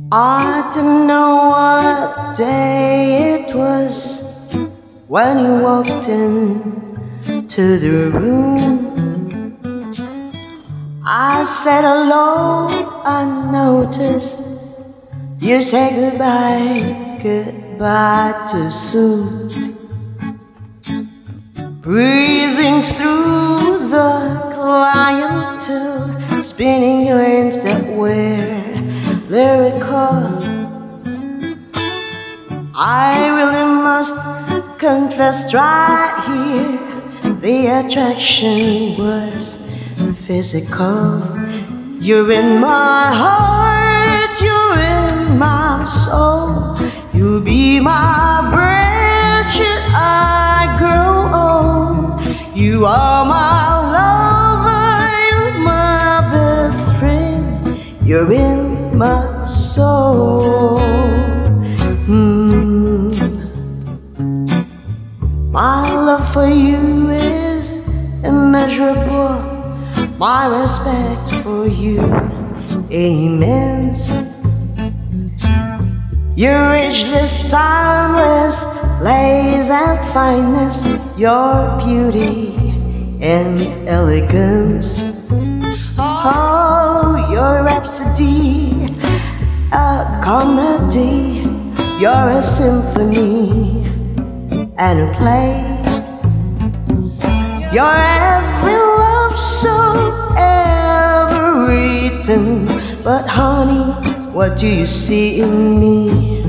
I don't know what day it was when you walked into the room. I said hello, I noticed you said goodbye too soon. Breezing through the clientele, spinning yarns that were lyrical. I really must confess right here, the attraction was physical. You're in my heart, you're in my soul. You'll be my breath should I grow old. You are my lover, you're my best friend. You're in my soul. My love for you is immeasurable. My respect for you immense. Your ageless, timeless, lace and fineness, your beauty and elegance. Oh, your rhapsody, a comedy, you're a symphony and a play. Your every love song ever written. But honey, what do you see in me?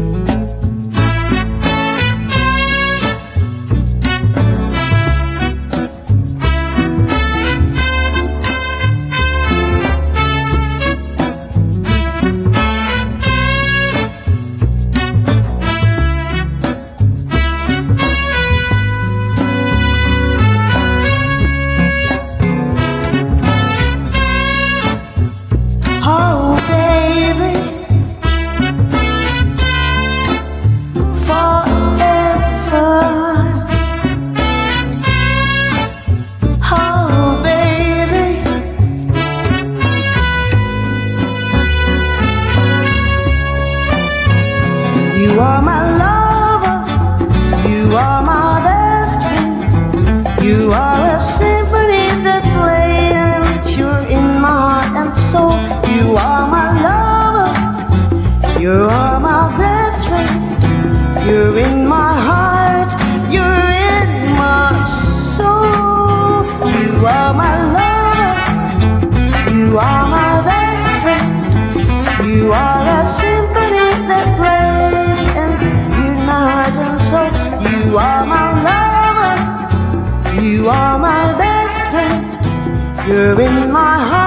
You are my lover, you are my best friend. You are a symphony that plays, you're in my heart and soul. You are my lover, you are my best friend. You're in my heart, you're in my soul. You are my lover, you are my best friend. You are a symphony that plays. You are my lover, you are my best friend. You're in my heart.